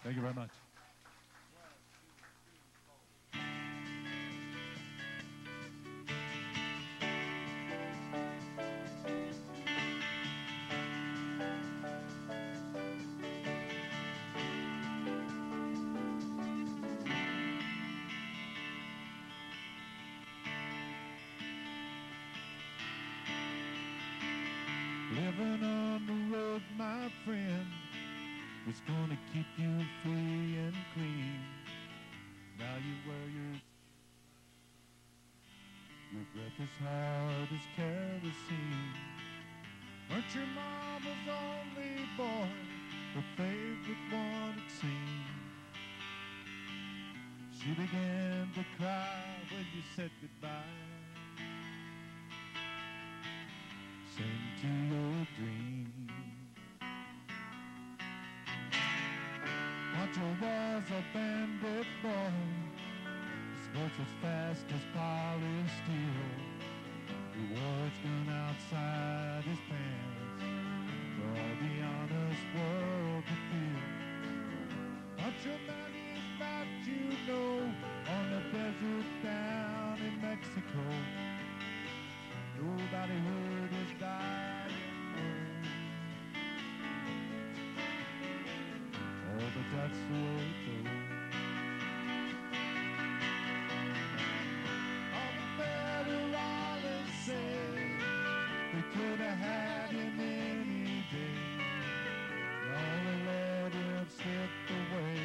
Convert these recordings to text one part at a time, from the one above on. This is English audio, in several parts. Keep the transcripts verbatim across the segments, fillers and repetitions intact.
Thank you very much. Living on the road, my friend, is gonna keep you free and clean. Now you wear your your breath is hard as kerosene. Weren't your mama's only boy, her favorite one it seemed? She began to cry when you said goodbye. Sing to your dream. Pancho was a bandit boy, sports as fast as polished steel. He wore his gun outside his pants for all the honest world to feel. Pancho manufactured, you know, on the desert down in Mexico. Nobody heard his dying word. Oh, but that's the way it goes. All the federalists say they could have had him any day. They only let him slip away.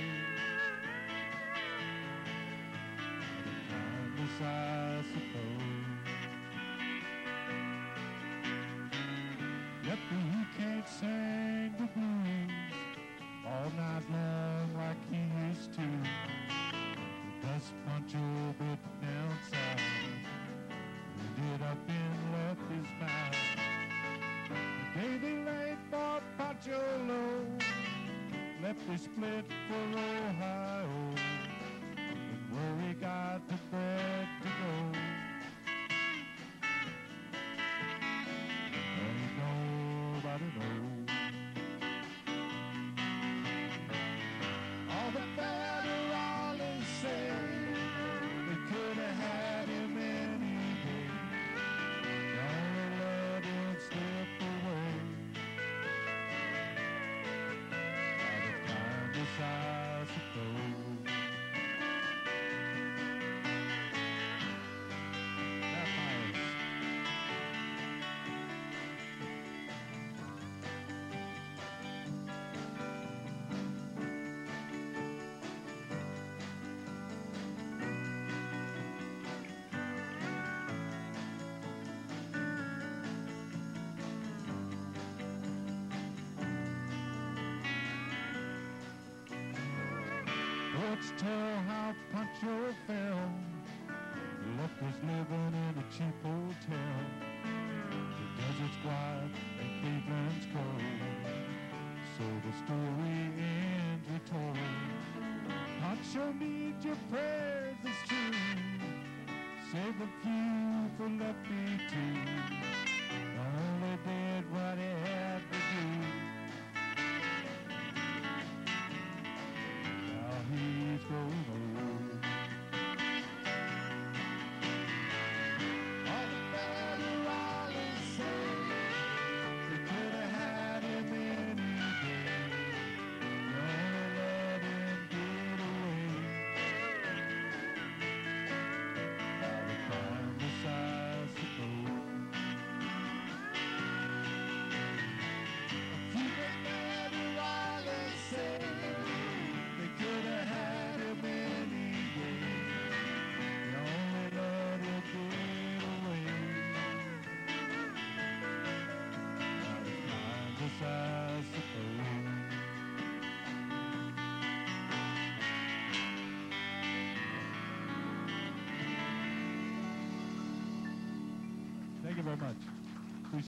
Kindness, I suppose. Lefty, he can't sing the blues all night long like he used to. Thus Pancho bit down south, ended up in Lefty's mouth. The day they laid for Pancho low, Lefty split for Ohio, and where he got the bread to go. Nobody knows. All the federalists say they could have had him any day. They only let him slip away. Out of kindness, I suppose. Let's tell how Pancho fell. Left us living in a cheap hotel. The desert's quiet and Cleveland's cold, so the story ends retold. Pancho needs your prayers, it's true. Save a few for Lefty too. Only did what he had to do. He's going old. All the federalists say they could have had him any day. They only let him get away. Out of kindness, I suppose. A few federalists say they could have had him any day. They only let him get away. Out of kindness, I suppose. Thank you very much.